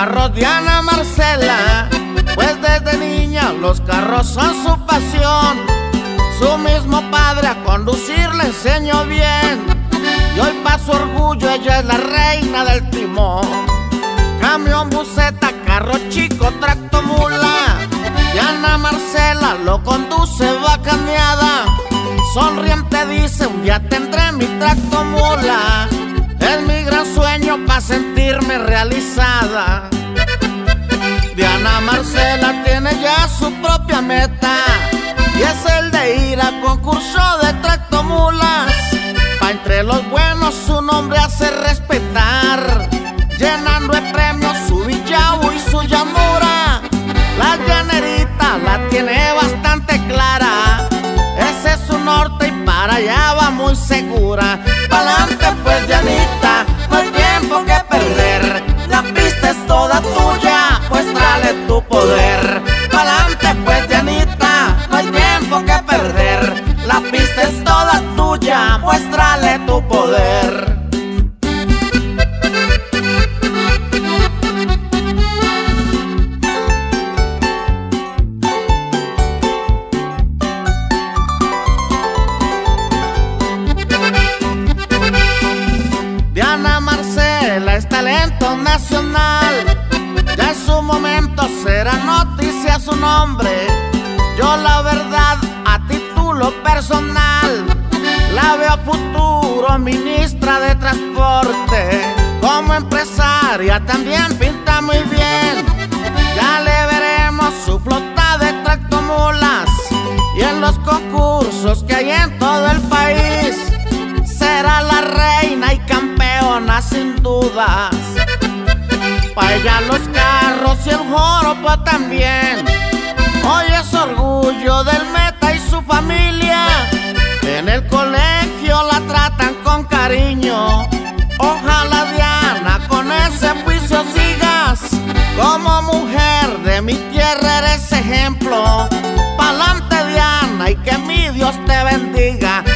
carros Diana Marcela, pues desde niña los carros son su pasión. Su mismo padre a conducir le enseñó bien, y hoy pa' su orgullo ella es la reina del timón. Camión, buseta, carro chico, tractomula, Diana Marcela lo conduce bacaneada. Sonriente dice, un día tendré mi tractomula, es mi gran sueño pa' sentirme realizada. Diana Marcela tiene ya su propia meta, y es el de ir a concurso de tractomulas, pa' entre los buenos su nombre hacer respetar, llenando de premios su Villavo y su Yamura. La llanerita la tiene bastante clara, ese es su norte y para allá va muy segura. Pa'lante pues Dianita, no hay tiempo que perder, la pista es toda tuya, muéstrale tu poder. Pa'lante pues Dianita, no hay tiempo que perder, la pista es toda tuya, muéstrale tu poder. Diana Marcela es talento nacional, ya en su momento será noticia su nombre. Yo la verdad a título personal la veo futuro ministra de transporte, como empresaria también pinta muy bien. Ya le veremos su flota de tractomulas, y en los concursos que hay en todo el país será la reina y campeona sin dudas. Pa' ella los carros y el joropo también, hoy es orgullo del Meta y su familia. En el colegio la tratan con cariño, ojalá Diana con ese juicio sigas. Como mujer de mi tierra eres ejemplo, pa'lante Diana y que mi Dios te bendiga.